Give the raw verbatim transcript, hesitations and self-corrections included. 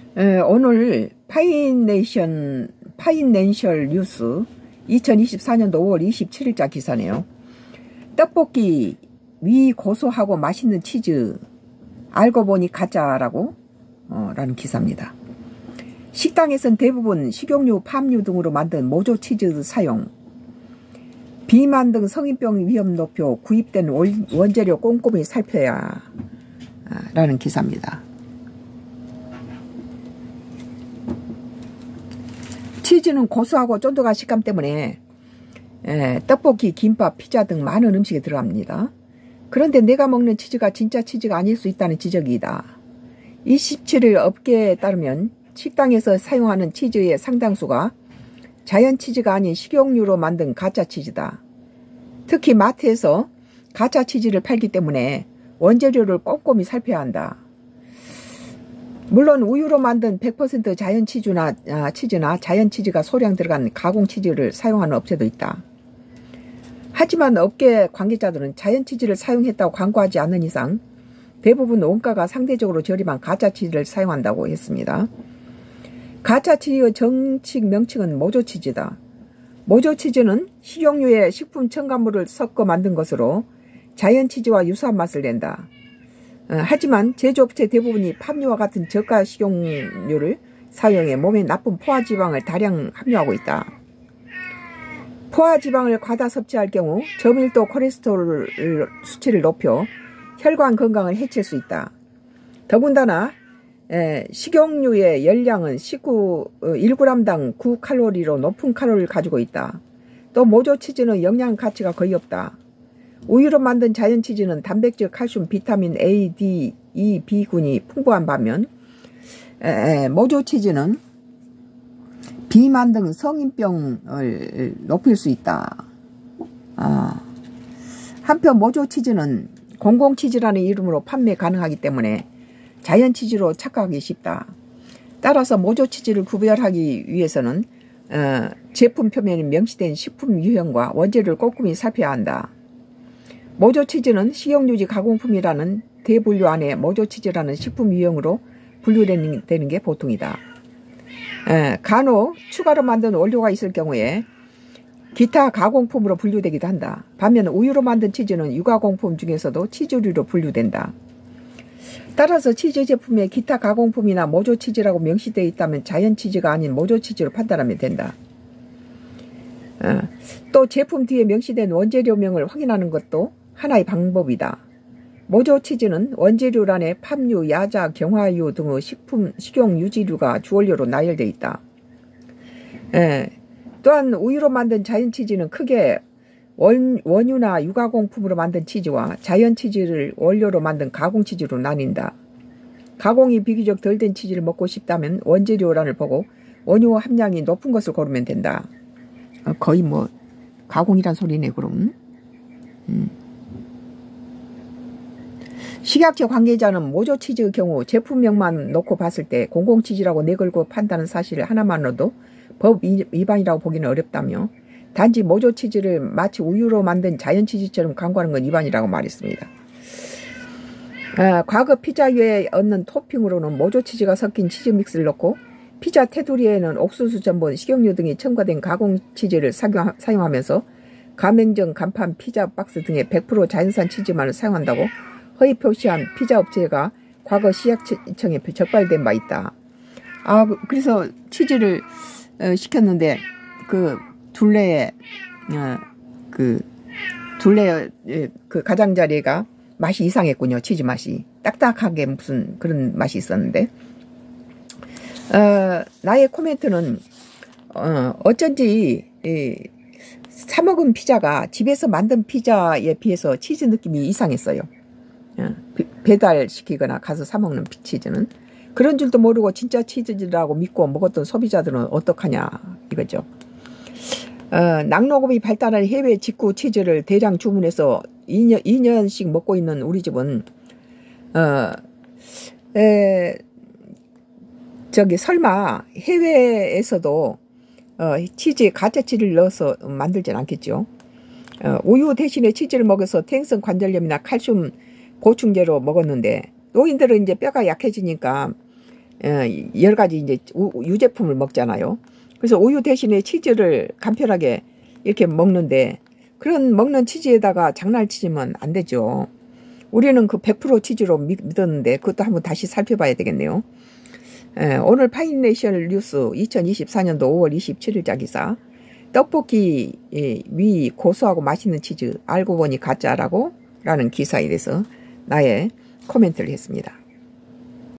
에, 오늘 파이낸셜, 파이낸셜 뉴스 이천이십사 년도 오월 이십칠일자 기사네요. 떡볶이 위 고소하고 맛있는 치즈 알고 보니 가짜라고 어, 라는 기사입니다. 식당에선 대부분 식용유, 팜유 등으로 만든 모조 치즈 사용, 비만 등 성인병 위험 높여 구입된 원재료 꼼꼼히 살펴야 라는 기사입니다. 치즈는 고소하고 쫀득한 식감 때문에 에, 떡볶이, 김밥, 피자 등 많은 음식에 들어갑니다. 그런데 내가 먹는 치즈가 진짜 치즈가 아닐 수 있다는 지적이다. 이십칠일 업계에 따르면 식당에서 사용하는 치즈의 상당수가 자연 치즈가 아닌 식용유로 만든 가짜 치즈다. 특히 마트에서 가짜 치즈를 팔기 때문에 원재료를 꼼꼼히 살펴야 한다. 물론 우유로 만든 백 퍼센트 자연 치즈나, 아, 치즈나 자연 치즈가 소량 들어간 가공 치즈를 사용하는 업체도 있다. 하지만 업계 관계자들은 자연 치즈를 사용했다고 광고하지 않는 이상 대부분 원가가 상대적으로 저렴한 가짜 치즈를 사용한다고 했습니다. 가짜 치즈의 정식 명칭은 모조 치즈다. 모조 치즈는 식용유에 식품 첨가물을 섞어 만든 것으로 자연 치즈와 유사한 맛을 낸다. 어, 하지만 제조업체 대부분이 팜유와 같은 저가 식용유를 사용해 몸에 나쁜 포화지방을 다량 함유하고 있다. 포화지방을 과다 섭취할 경우 저밀도 콜레스테롤 수치를 높여 혈관 건강을 해칠 수 있다. 더군다나 에, 식용유의 열량은 십구, 일 그램당 구 칼로리로 높은 칼로리를 가지고 있다. 또 모조 치즈는 영양 가치가 거의 없다. 우유로 만든 자연 치즈는 단백질, 칼슘, 비타민 A, D, E, B군이 풍부한 반면 에, 에, 모조 치즈는 비만 등 성인병을 높일 수 있다. 아, 한편 모조 치즈는 공공치즈라는 이름으로 판매 가능하기 때문에 자연 치즈로 착각하기 쉽다. 따라서 모조 치즈를 구별하기 위해서는 어, 제품 표면에 명시된 식품 유형과 원재료를 꼼꼼히 살펴야 한다. 모조 치즈는 식용유지 가공품이라는 대분류 안에 모조 치즈라는 식품 유형으로 분류되는 게 보통이다. 에, 간혹 추가로 만든 원료가 있을 경우에 기타 가공품으로 분류되기도 한다. 반면 우유로 만든 치즈는 유가공품 중에서도 치즈류로 분류된다. 따라서 치즈 제품에 기타 가공품이나 모조 치즈라고 명시되어 있다면 자연 치즈가 아닌 모조 치즈로 판단하면 된다. 어, 또 제품 뒤에 명시된 원재료명을 확인하는 것도 하나의 방법이다. 모조 치즈는 원재료란에 팜유, 야자, 경화유 등의 식품, 식용 유지류가 주원료로 나열되어 있다. 에, 또한 우유로 만든 자연 치즈는 크게 원, 원유나 유가공품으로 만든 치즈와 자연 치즈를 원료로 만든 가공 치즈로 나뉜다. 가공이 비교적 덜 된 치즈를 먹고 싶다면 원재료란을 보고 원유 함량이 높은 것을 고르면 된다. 어, 거의 뭐 가공이란 소리네 그럼. 음. 식약처 관계자는 모조 치즈의 경우 제품명만 놓고 봤을 때 공공치즈라고 내걸고 판다는 사실 하나만으로도 법 위반이라고 보기는 어렵다며 단지 모조 치즈를 마치 우유로 만든 자연 치즈처럼 광고하는 건 위반이라고 말했습니다. 아, 과거 피자 위에 얹는 토핑으로는 모조 치즈가 섞인 치즈 믹스를 넣고 피자 테두리에는 옥수수 전분, 식용유 등이 첨가된 가공 치즈를 사용하면서 가맹점, 간판, 피자 박스 등의 백 퍼센트 자연산 치즈만을 사용한다고 허위 표시한 피자 업체가 과거 식약청에 적발된 바 있다. 아, 그래서 치즈를 어, 시켰는데 그 둘레에 어, 그 둘레 그 가장자리가 맛이 이상했군요. 치즈 맛이 딱딱하게 무슨 그런 맛이 있었는데 어, 나의 코멘트는 어, 어쩐지 이, 사 먹은 피자가 집에서 만든 피자에 비해서 치즈 느낌이 이상했어요. 어, 배달시키거나 가서 사 먹는 치즈는 그런 줄도 모르고 진짜 치즈라고 믿고 먹었던 소비자들은 어떡하냐 이거죠. 어, 낙농업이 발달한 해외 직구 치즈를 대량 주문해서 이 년, 이 년씩 먹고 있는 우리 집은 어, 에, 저기 설마 해외에서도 어, 치즈에 가짜 치즈를 넣어서 만들진 않겠죠. 어, 우유 대신에 치즈를 먹어서 태행성 관절염이나 칼슘 보충제로 먹었는데 노인들은 이제 뼈가 약해지니까 여러 가지 이제 유제품을 먹잖아요. 그래서 우유 대신에 치즈를 간편하게 이렇게 먹는데 그런 먹는 치즈에다가 장난을 치면 안 되죠. 우리는 그 백 퍼센트 치즈로 믿었는데 그것도 한번 다시 살펴봐야 되겠네요. 에, 오늘 파이내셔널 뉴스 이천이십사 년도 오월 이십칠일자 기사. 떡볶이 위 고소하고 맛있는 치즈 알고 보니 가짜라고 라는 기사에 대해서 나의 코멘트를 했습니다.